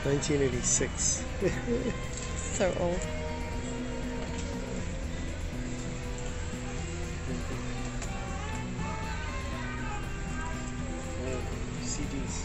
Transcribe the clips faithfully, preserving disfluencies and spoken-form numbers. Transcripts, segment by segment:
nineteen eighty-six. So old. Oh, C Ds.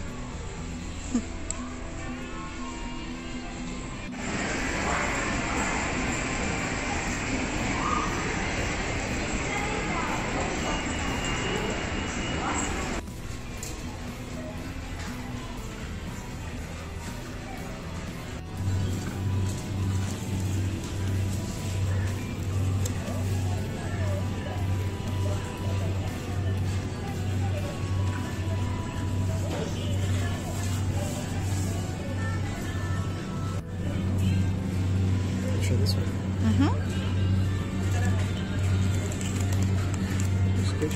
Try this one. Mm-hmm. Looks good.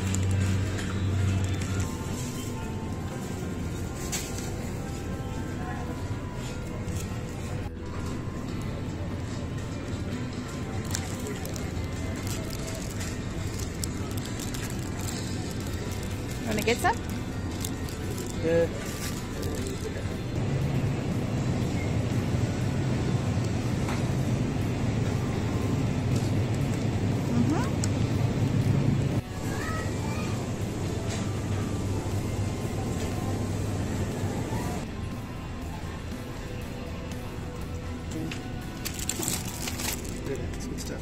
Want to get some? Yeah. Good, that's good stuff.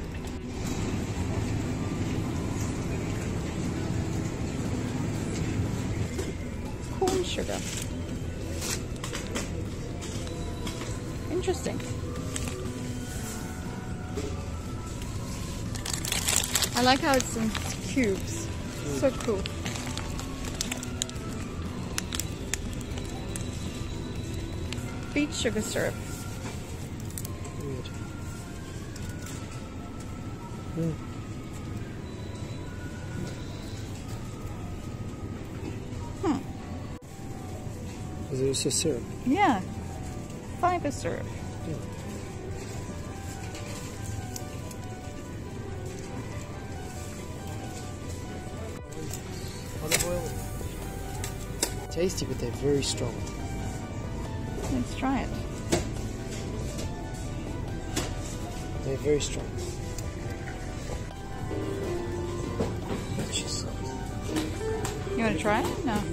Corn sugar. Interesting. I like how it's in cubes. Mm. So cool. Beet sugar syrup. Weird. Mm. Hmm. Is it also syrup? Yeah. Fiber syrup. Yeah. Olive oil. Tasty, but they're very strong. Let's try it. They're very strong. Cheese. You want to try it? No.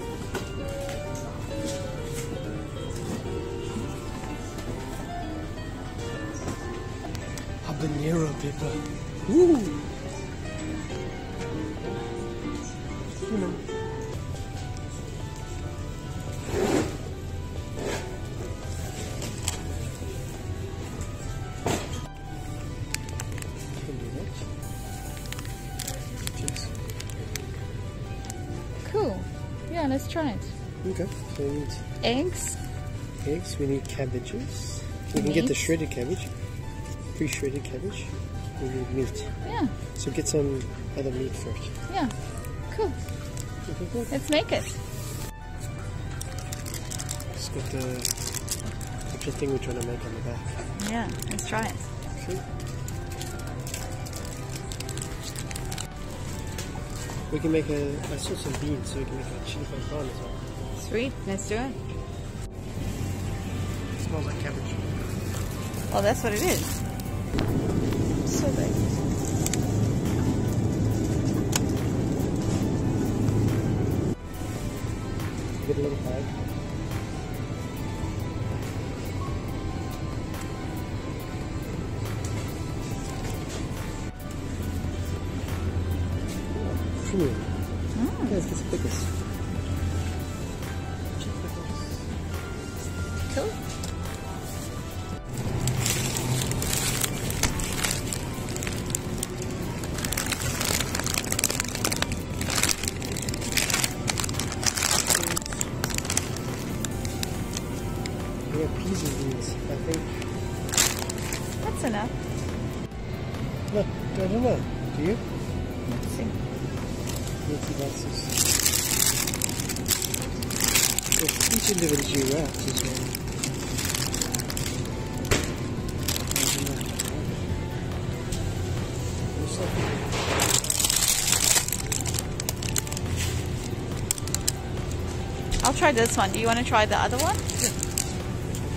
Habanero pepper. Woo! You know. Can do that. Cheese. Cool. Yeah, let's try it. Okay. So we need Eggs. eggs. We need cabbages. We can get the Meat. shredded cabbage. Pre-shredded cabbage. We need meat. Yeah. So get some other meat first. Yeah. Cool. Okay, cool. Let's make it. It's got the actual thing we're trying to make on the back. Yeah, let's try it. See? We can make a, I saw some beans, so we can make a chili con carne as well. Sweet. Let's do it. It smells like cabbage. Oh, that's what it is. So big. Get a little bag. Premium. Mm. Yes, this pickles. Cool. We have peas and beans, I think. That's enough. No, I don't know. Do you? Let's see. Multi boxes. There's each individually wrapped as well. I don't know. Looks like I'll try this one. Do you want to try the other one? I'll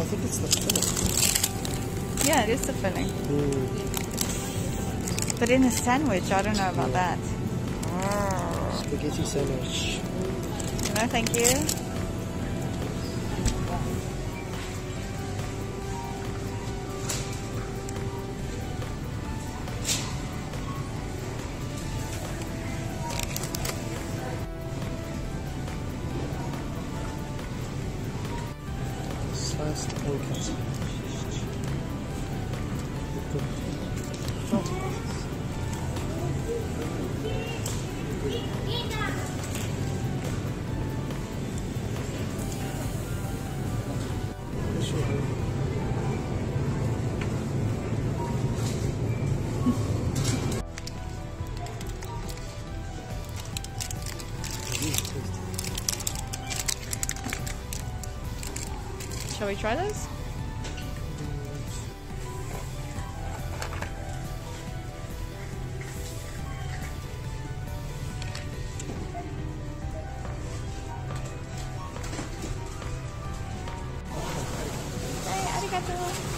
I think it's the filling. Yeah, it is the filling. Mm. But in a sandwich, I don't know about Yeah. that. Oh. Spaghetti sandwich. No, thank you. Sliced pancakes. Shall we try this? Hey, arigato.